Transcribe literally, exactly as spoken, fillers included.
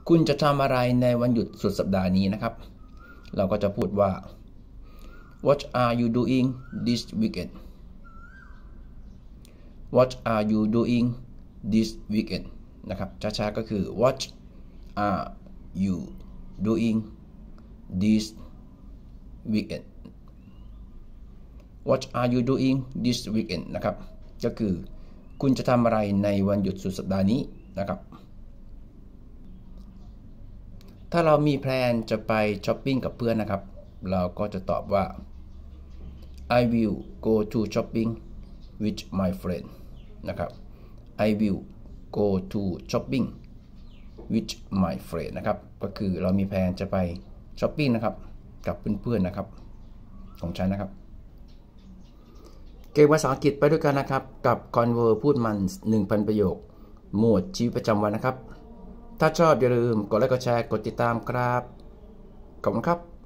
คุณจะทำอะไรในวันหยุดสุดสัปดาห์นี้นะครับเราก็จะพูดว่า What are you doing this weekend What are you doing this weekend นะครับช้าๆก็คือ What are you doing this weekend What are you doing this weekend นะครับก็คือคุณจะทำอะไรในวันหยุดสุดสัปดาห์นี้นะครับถ้าเรามีแพลนจะไปช้อปปิ้งกับเพื่อนนะครับเราก็จะตอบว่า I will go to shopping with my friend นะครับ I will go to shopping with my friend นะครับก็คือเรามีแพลนจะไปช้อปปิ้งนะครับกับเพื่อนๆนะครับของฉันนะครับเก่งภาษาอังกฤษไปด้วยกันนะครับกับ Conver พูดมัน หนึ่งพัน ประโยคหมวดชีวิตประจำวันนะครับถ้าชอบอย่าลืมกดไลค์กดแชร์กดติดตามครับขอบคุณครับ